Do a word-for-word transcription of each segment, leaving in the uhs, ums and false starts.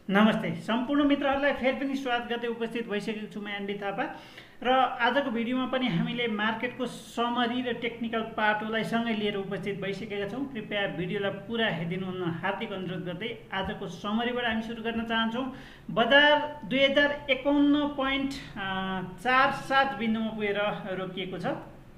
नमस्ते सम्पूर्ण मित्रहरूलाई फेरि पनि स्वागत गर्दै उपस्थित भइसकेको छु म एनबी थापा र आजको भिडियोमा पनि हामीले मार्केटको समरी र टेक्निकल पार्टलाई सँगै लिएर उपस्थित भइसकेका छौं। कृपया भिडियोलाई पुरा हेरिदिनु हुन हार्दिक अनुरोध गर्दै आजको समरीबाट हामी सुरु गर्न चाहन्छौं। बजार दुई हजार एकाउन्न पोइन्ट चार सात बिन्दुमा पुगेर रोकिएको छ।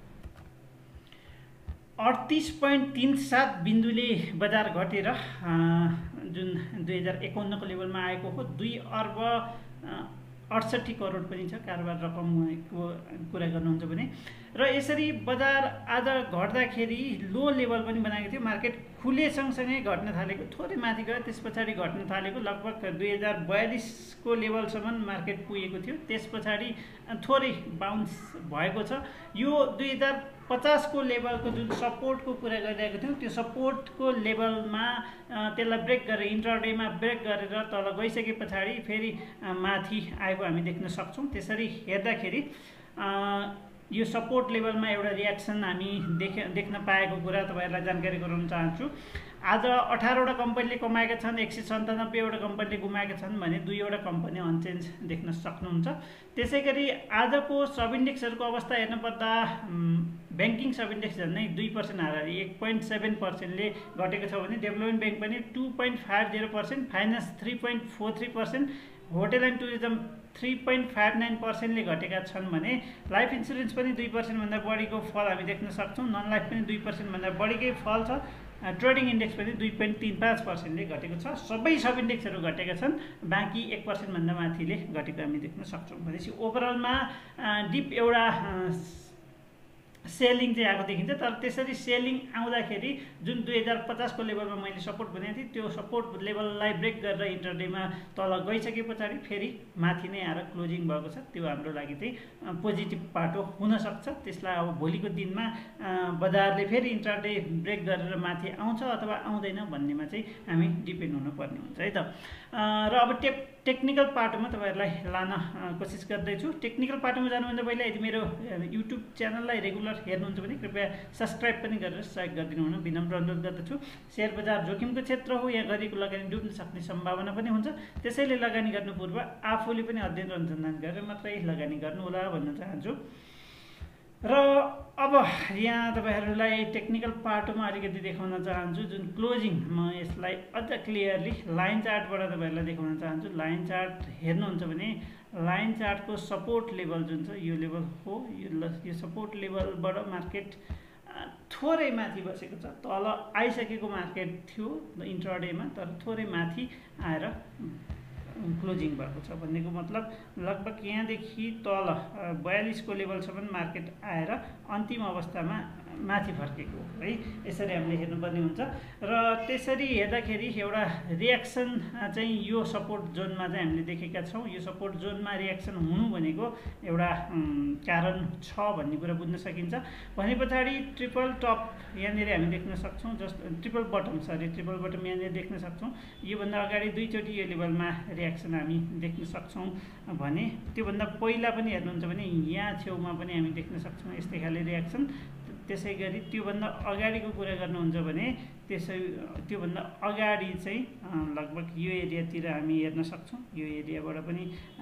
अडतीस पोइन्ट तीन सात बिन्दुले बजार घटेर जुन दुई हजार एकाउन्न को लेभलमा आएको हो। दुई अर्ब अडसठी करोड पनि छ कारोबार रकमको कुरा गर्नुहुन्छ भने, र यसरी बजार आज घट्दाखेरि लो लेभल पनि बनाएको थियो। मार्केट खुले सँगसँगै घट्न थालेको, थोरै माथि गयो, त्यस पछाडि घट्न थालेको, लगभग दुई हजार बयालिस को लेभलसम्म मार्केट पुगेको थियो। त्यस पछाडि थोरै बाउन्स भएको छ। यो दुई हजार पचास को लेभलको जुन सपोर्टको कुरा गरिरहेको थियौँ, त्यो सपोर्टको लेभलमा त्यसलाई ब्रेक गरेर इन्ट्राडेमा ब्रेक गरेर तल गइसके पछाडि फेरि माथि आएको हामी देख्न सक्छौँ। त्यसरी हेर्दाखेरि यो सपोर्ट लेभलमा एउटा रियाक्सन हामी देख देख्न पाएको कुरा तपाईहरुलाई जानकारी गराउन चाहन्छु। आज अठारवटा कम्पनीले कमाएका छन्, एक सय सन्तानब्बेवटा कम्पनीले गुमाएका छन् भने दुईवटा कम्पनी अनचेन्ज देख्न सक्नुहुन्छ। त्यसैगरी आजको सब इन्डेक्सहरूको अवस्था हेर्नुपर्दा ब्याङ्किङ सब इन्डेक्स झन्डै दुई पर्सेन्ट हाराहारी एक पोइन्ट सेभेन पर्सेन्टले घटेको छ भने डेभलपमेन्ट ब्याङ्क पनि two point five zero percent, finance three point four three percent, hotel and tourism three point five nine पर्सेन्टले घटेका छन् भने लाइफ इन्सुरेन्स पनि दुई पर्सेन्टभन्दा बढीको फल हामी देख्न सक्छौँ। नन लाइफ पनि दुई पर्सेन्टभन्दा बढीकै फल छ। ट्रेडिङ इन्डेक्स पनि दुई पोइन्ट तीन पाँच पर्सेन्टले घटेको छ। सबै सब इन्डेक्सहरू घटेका छन्, बाँकी एक पर्सेन्टभन्दा माथिले घटेको हामी देख्न सक्छौँ। भनेपछि ओभरअलमा डिप एउटा सेलिङ चाहिँ आएको देखिन्छ। तर त्यसरी सेलिङ आउँदाखेरि जुन दुई हजार पचास को लेभलमा मैले सपोर्ट भनेको थिएँ, त्यो सपोर्ट लेभललाई ब्रेक गरेर इन्टरडेमा तल गइसके पछाडि फेरि माथि नै आएर क्लोजिङ भएको छ। त्यो हाम्रो लागि चाहिँ पोजिटिभ पाटो हुनसक्छ। त्यसलाई अब भोलिको दिनमा बजारले फेरि इन्टरडे ब्रेक गरेर माथि आउँछ अथवा आउँदैन भन्नेमा चाहिँ हामी डिपेन्ड हुनुपर्ने हुन्छ है त। र अब टेक टेक्निकल पाटोमा तपाईहरुलाई लान कोसिस गर्दैछु। टेक्निकल पाटोमा जानुभन्दा पहिला यदि मेरो युट्युब च्यानललाई रेगुलर हेर्नुहुन्छ भने कृपया सब्सक्राइब पनि गरेर सहयोग गरिदिनु हुन विनम्र अनुरोध गर्दछु। शेयर बजार जोखिमको क्षेत्र हो, यहाँ गरेको लगानी डुब्न सक्ने सम्भावना पनि हुन्छ। त्यसैले लगानी गर्नु पूर्व आफूले पनि अध्ययन र अनुसन्धान गरेर मात्रै लगानी गर्नु होला भन्न चाहन्छु। र अब यहाँ तपाईहरुलाई टेक्निकल पार्टमा अलिकति देखाउन चाहन्छु। जुन क्लोजिङ, म यसलाई अझ क्लियरली लाइन चार्टबाट तपाईहरुलाई देखाउन चाहन्छु। लाइन चार्ट हेर्नुहुन्छ भने लाइन चार्टको सपोर्ट लेभल जुन छ यो लेभल हो। यो यो सपोर्ट लेभलबाट मार्केट थोरै माथि बसेको छ। तल आइसकेको मार्केट थियो इन्ट्राडेमा, तर थोरै माथि आएर क्लोजिङ भएको छ। भन्नेको मतलब लगभग यहाँदेखि तल बयालिस को लेभलसम्म मार्केट आएर अन्तिम अवस्थामा माथि फर्केको है। यसरी हामीले हेर्नुपर्ने हुन्छ। र त्यसरी हेर्दाखेरि एउटा रियाक्सन चाहिँ यो सपोर्ट जोनमा चाहिँ हामीले देखेका छौँ। यो सपोर्ट जोनमा रियाक्सन हुनु भनेको एउटा कारण छ भन्ने कुरा बुझ्न सकिन्छ। भने पछाडि ट्रिपल टप यहाँनिर हामी देख्न सक्छौँ। जस्तो triple bottom sorry triple bottom यहाँनिर देख्न सक्छौँ। योभन्दा अगाडि दुईचोटि यो लेभलमा रियाक्सन हामी देख्न सक्छौँ भने त्योभन्दा पहिला पनि हेर्नुहुन्छ भने यहाँ छेउमा पनि हामी देख्न सक्छौँ यस्तै खाले रियाक्सन। त्यसै गरी त्योभन्दा अगाडिको कुरा गर्नुहुन्छ भने त्यसै त्योभन्दा अगाडि चाहिँ लगभग यो एरियातिर हामी हेर्न सक्छौँ। यो एरियाबाट पनि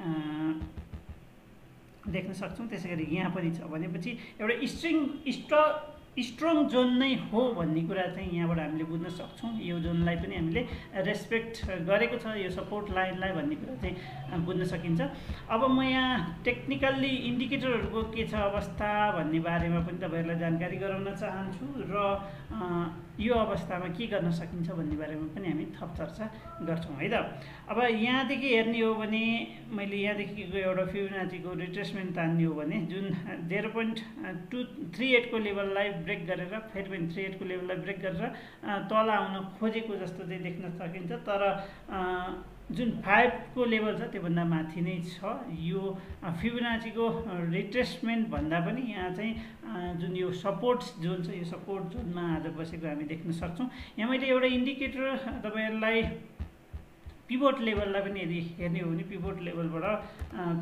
देख्न सक्छौँ। त्यसै गरी यहाँ पनि छ भनेपछि एउटा स्ट्रिङ स्ट्र स्ट्रङ जोन नै हो भन्ने कुरा चाहिँ यहाँबाट हामीले बुझ्न सक्छौँ। यो जोनलाई पनि हामीले रेस्पेक्ट गरेको छ, यो सपोर्ट लाइनलाई भन्ने कुरा चाहिँ बुझ्न सकिन्छ। अब म यहाँ टेक्निकल्ली इन्डिकेटरहरूको के छ अवस्था भन्ने बारेमा पनि तपाईहरुलाई जानकारी गराउन चाहन्छु र यो अवस्थामा के गर्न सकिन्छ भन्ने बारेमा पनि हामी थप चर्चा गर्छौँ है त। अब यहाँदेखि हेर्ने हो भने मैले यहाँदेखिको एउटा फिबोनाचीको रिट्रेसमेन्ट तान्ने हो भने जुन जेरो पोइन्ट टू थ्री एटको लेभललाई ब्रेक गरेर फेरि पनि थ्री एटको लेभललाई ब्रेक गरेर तल आउन खोजेको जस्तो चाहिँ देख्न सकिन्छ। तर जुन फाइभको लेभल छ त्योभन्दा माथि नै छ। यो फिबोनाचीको रिट्रेसमेन्ट भन्दा पनि यहाँ चाहिँ जुन यो सपोर्ट जोन छ यो सपोर्ट जोनमा आज बसेको हामी देख्न सक्छौँ। यहाँ मैले एउटा इन्डिकेटर तपाईहरुलाई पिभोट लेभललाई पनि यदि हेर्ने हो भने पिभोट लेभलबाट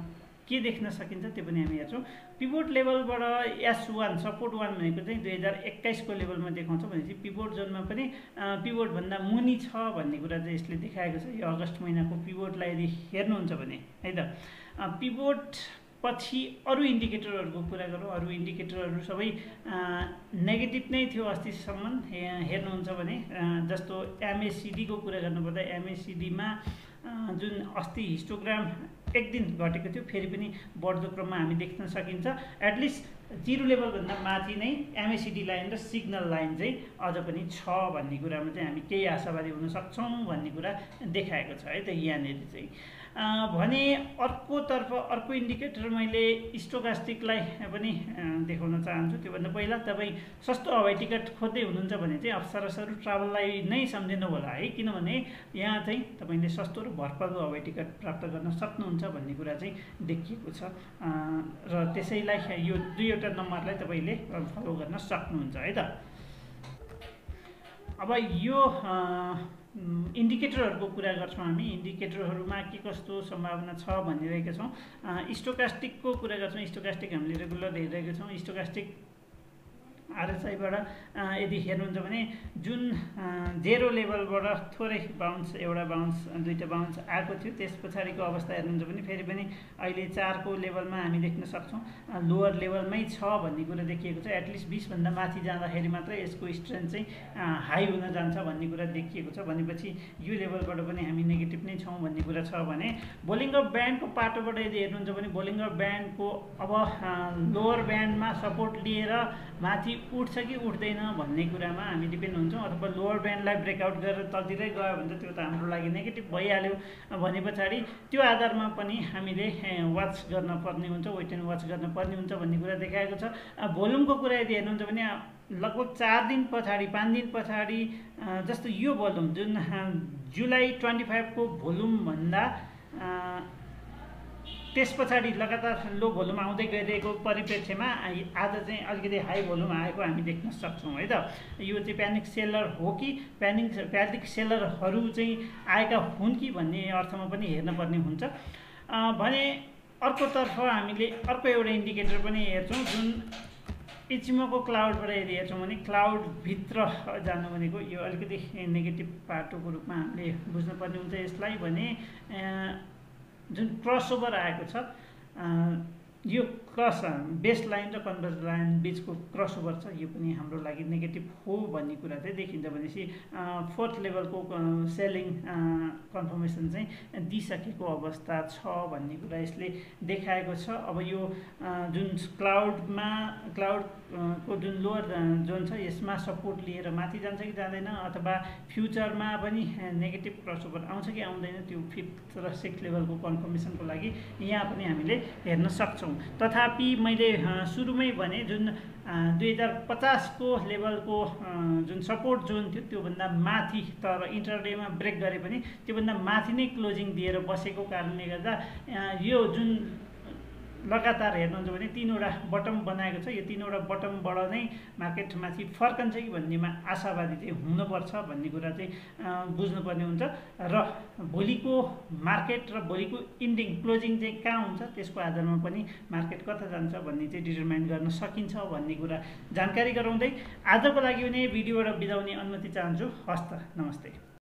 के देख्न सकिन्छ त्यो पनि हामी हेर्छौँ। पिभोट लेभलबाट एस वान सपोर्ट वान भनेको चाहिँ दुई हजार एक्काइसको लेभलमा देखाउँछ भनेपछि पिभोट जोनमा पनि पिभोटभन्दा मुनि छ भन्ने कुरा चाहिँ यसले देखाएको छ। यो अगस्त महिनाको पिभोटलाई यदि हेर्नुहुन्छ भने है त पिभोट पछि अरू इन्डिकेटरहरूको कुरा गरौँ। अरू इन्डिकेटरहरू सबै नेगेटिभ नै थियो अस्तिसम्म हेर्नुहुन्छ भने, जस्तो एमएसिडीको कुरा गर्नुपर्दा एमएसिडीमा जुन अस्ति हिस्टोग्राम एक दिन घटेको थियो फेरि पनि बढ्दो क्रममा हामी देख्न सकिन्छ। एटलिस्ट जिरो लेभलभन्दा माथि नै एमएसिडी लाइन र सिग्नल लाइन चाहिँ अझ पनि छ भन्ने कुरामा चाहिँ हामी केही आशावादी हुन सक्छौँ भन्ने कुरा देखाएको छ है त यहाँनिर चाहिँ। भने अर्कोतर्फ अर्को इन्डिकेटर मैले स्टोकास्टिकलाई पनि देखाउन चाहन्छु। त्योभन्दा पहिला तपाईँ सस्तो हवाई टिकट खोज्दै हुनुहुन्छ भने चाहिँ अफसरसहरू ट्राभललाई नै सम्झिनु होला है, किनभने यहाँ चाहिँ तपाईँले सस्तो र भरपर्दो हवाई टिकट प्राप्त गर्न सक्नुहुन्छ भन्ने कुरा चाहिँ देखिएको छ र त्यसैलाई यो दुईवटा नम्बरलाई तपाईँले फलो गर्न सक्नुहुन्छ है त। अब यो इन्डिकेटरहरूको कुरा गर्छौँ हामी। इन्डिकेटरहरूमा के कस्तो सम्भावना छ भनिरहेका छौँ। स्टोकास्टिकको कुरा गर्छौँ। स्टोकास्टिक हामीले रेगुलर हेरिरहेका छौँ। स्टोकास्टिक आरएसआईबाट यदि हेर्नुहुन्छ भने जुन जेरो लेभलबाट थोरै बााउन्स एउटा बााउन्स दुईवटा बााउन्स आएको थियो त्यस पछाडिको अवस्था हेर्नुहुन्छ भने फेरि पनि अहिले चारको लेभलमा हामी देख्न सक्छौँ लोवर लेभलमै छ भन्ने कुरा देखिएको छ। एटलिस्ट बिसभन्दा माथि जाँदाखेरि मात्रै यसको स्ट्रेन्थ चाहिँ हाई हुन जान्छ भन्ने कुरा देखिएको छ। भनेपछि यो लेभलबाट पनि हामी नेगेटिभ नै छौँ भन्ने कुरा छ। भने बोलिङ्गर ब्यान्डको पाटोबाट यदि हेर्नुहुन्छ भने बोलिङ्गर ब्यान्डको अब लोवर ब्यान्डमा सपोर्ट लिएर माथि उठ्छ कि उठ्दैन भन्ने कुरामा हामी डिपेन्ड हुन्छौँ। अथवा लोवर ब्यान्डलाई ब्रेकआउट गरेर तलतिरै गयो भने त त्यो त हाम्रो लागि नेगेटिभ भइहाल्यो। भने पछाडि त्यो आधारमा पनि हामीले वाच गर्न पर्ने हुन्छ, वेट एन्ड वाच गर्न पर्ने हुन्छ भन्ने कुरा देखाएको छ। भोल्युमको कुरा यदि हेर्नुहुन्छ भने लगभग चार दिन पछाडि पाँच दिन पछाडि जस्तो यो भोल्युम जुन जुलाई ट्वेन्टी फाइभको भोल्युमभन्दा त्यस पछाडि लगातार लो भोल्युम आउँदै गइरहेको परिप्रेक्ष्यमा आज चाहिँ अलिकति हाई भोल्युम आएको हामी देख्न सक्छौँ है त। यो चाहिँ प्यानिक सेलर हो कि प्यानिक प्यानिक सेलरहरू चाहिँ आएका हुन् कि भन्ने अर्थमा पनि हेर्नुपर्ने हुन्छ। भने अर्कोतर्फ हामीले अर्को एउटा इन्डिकेटर पनि हेर्छौँ जुन इचिमोको क्लाउडबाट यदि हेर्छौँ भने क्लाउडभित्र जानु भनेको यो अलिकति नेगेटिभ पाटोको रूपमा हामीले बुझ्नुपर्ने हुन्छ यसलाई। भने जुन क्रसओभर आएको छ यो क्रस बेस लाइन र कन्भर्ज लाइन बिचको क्रसओभर छ, यो पनि हाम्रो लागि नेगेटिभ हो भन्ने कुरा चाहिँ देखिन्छ। भनेपछि फोर्थ लेभलको सेलिङ कन्फर्मेसन चाहिँ दिइसकेको अवस्था छ भन्ने कुरा यसले देखाएको छ। अब यो जुन क्लाउडमा क्लाउडको जुन लोवर जोन छ यसमा सपोर्ट लिएर माथि जान्छ कि जाँदैन, अथवा फ्युचरमा पनि नेगेटिभ क्रसओभर आउँछ कि आउँदैन, त्यो फिफ्थ र सिक्स्थ लेभलको कन्फर्मेसनको लागि यहाँ पनि हामीले हेर्न सक्छौँ। तथापि मैले सुरुमै भने जुन दुई हजार पचासको लेभलको जुन सपोर्ट जोन थियो त्योभन्दा माथि तर इन्टरडेमा ब्रेक गरे पनि त्योभन्दा माथि नै क्लोजिङ दिएर बसेको कारणले गर्दा यो जुन लगातार हेर्नुहुन्छ भने तीनवटा बटम बनाएको छ। यो तीनवटा बटमबाट नै मार्केट माथि फर्कन्छ कि भन्नेमा आशावादी चाहिँ हुनुपर्छ भन्ने कुरा चाहिँ बुझ्नुपर्ने हुन्छ। र भोलिको मार्केट र भोलिको इन्डिङ क्लोजिङ चाहिँ कहाँ हुन्छ त्यसको आधारमा पनि मार्केट कता जान्छ भन्ने चाहिँ डिटरमाइन गर्न सकिन्छ भन्ने कुरा जानकारी गराउँदै आजको लागि भने भिडियोबाट बिदाउने अनुमति चाहन्छु। हस्त नमस्ते।